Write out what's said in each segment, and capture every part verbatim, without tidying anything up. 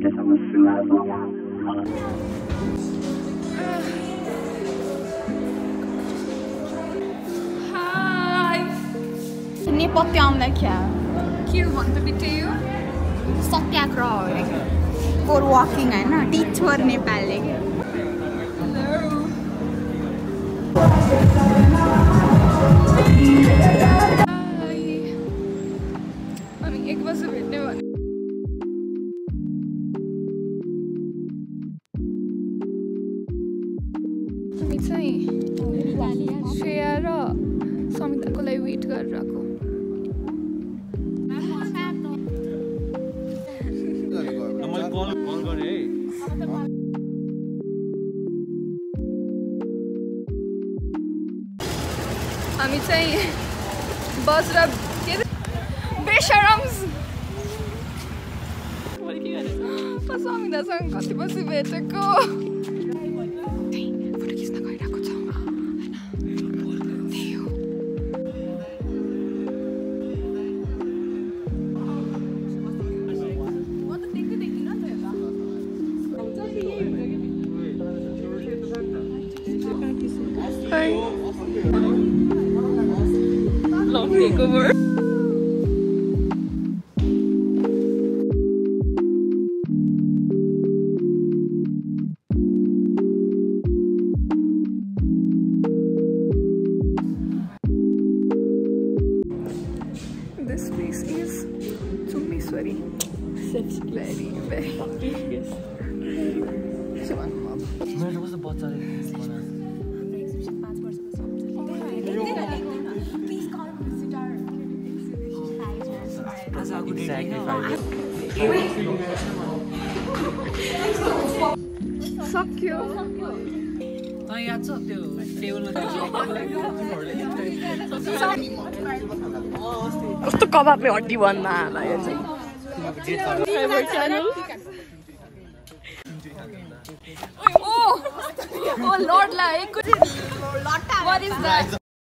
नेपथ्य आउँदा क्या के भन्नु बित्यो यो सत्याग्रह हो फर वाकिङ हैन टिच फर नेपाली अनि एक वर्ष भेट्ने भने हामी चाहिँ श्रेया र समिताको लागि वेट गरिरहेको हामी चाहिँ बस र के बेशरम्स समितासँग कति बसी भेटेको फोटो खिच्न गइरहेको छ त्यही हो long takeover. This place is Chumbiswari. Very, very. Yes. Where was the bottle? सक्यो अँ याद छ त्यो टेबलमा कस्तो कबाबले हड्डी भन्न लाग्यो चाहिँ Oh, oh Lord like what is that?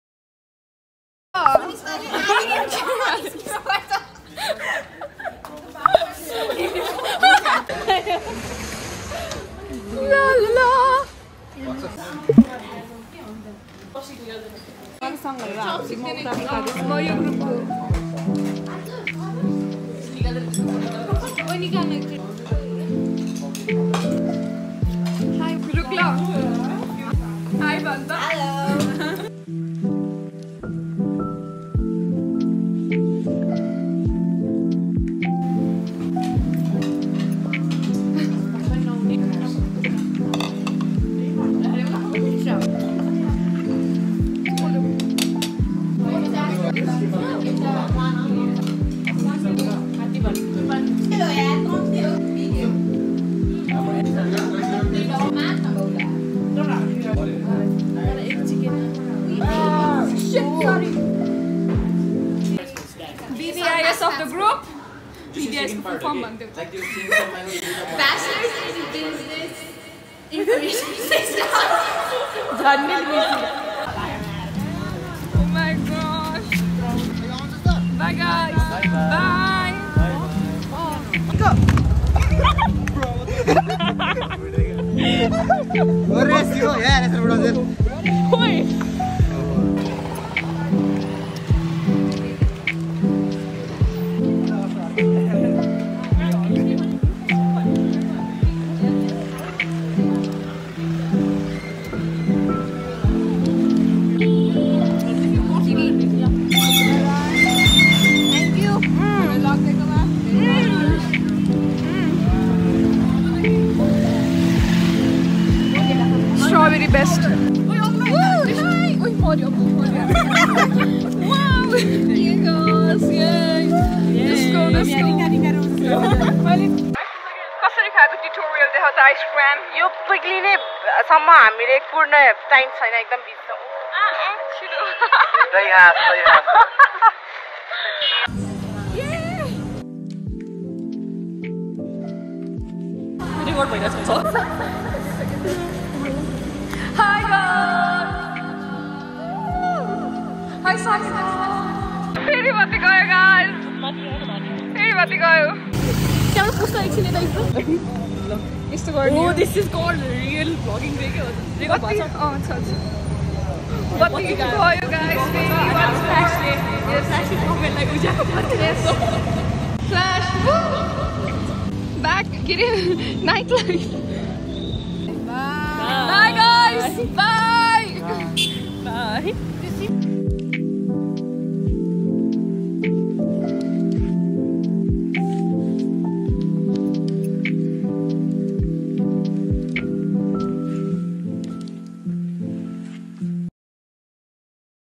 La la. Hi, Rukla. Hi, Banda. Hello. B D I S of the group. B D I S को perform भन्थ्यो. Bachelor's in Business Information System. Oh my gosh. Bye guys. Bye. Bye. Go. What is you? Yeah, that's what it is. Oi. Strawberry best. Woo! Hi! Uy, Mario. Wow! Here goes. Yay! Let's go, let's go. कसरी खाएको tutorial देखाउ त ice cream यो पिग्लिने सम्म हामीले पूर्ण time छैन एकदम बिच छ छिटो Right half, right half. Record भइरहेको छ Hi guys! Hi Sami! फेरि बत्ती गयो guys! फेरि बत्ती गयो! त्यहाँ पुस्ता एकछिन यता यस्तो गर्ने Oh, this is called real vlogging video. कति अँ छ छ कति गयो गाइस फ्ल्यास ब्याक के अरे night life bye guys bye Bye.